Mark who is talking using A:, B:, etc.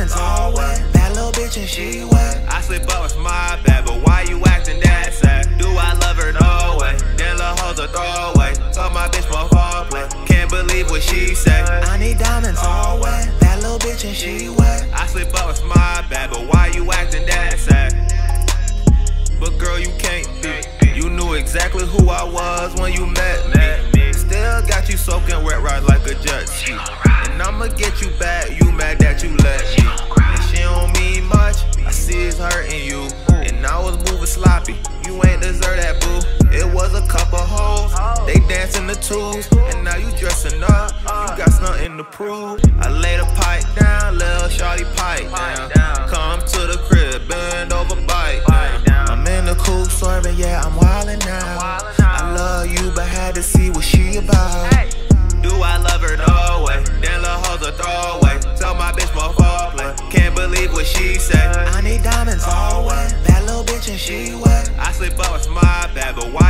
A: diamonds all wet. That little bitch and she wet.
B: I slip up, it's my bad, but why you acting that sad? Do I love her? No way. Then lil' hoes a throwaway. Told my bitch more foreplay. Can't believe what she said.
A: I need diamonds all wet. That little bitch and she wet.
B: I slip up, it's my bad, but why you acting that sad? But girl, you can't be. You knew exactly who I was when you met me. Still got you soaking wet right like a jet ski. And I'ma get you back, you mad that you let me. And she don't mean much, I see it's hurting you. And I was moving sloppy, you ain't deserve that, boo. It was a couple hoes, they dancing the twos. And now you dressing up, you got something to prove. I laid a pipe down, lil' shawty pipe down. Come to the crib, bend over, bite down.
A: I'm in the coupe swerving, yeah, I'm wildin' now. I love you, but had to see what she about.
B: Do I love her? No way. Then lil' hoes a throwaway. Tell my bitch more foreplay. Can't believe what she said.
A: I need diamonds all wet. That little bitch and she wet.
B: I slip up, it's my bad, but why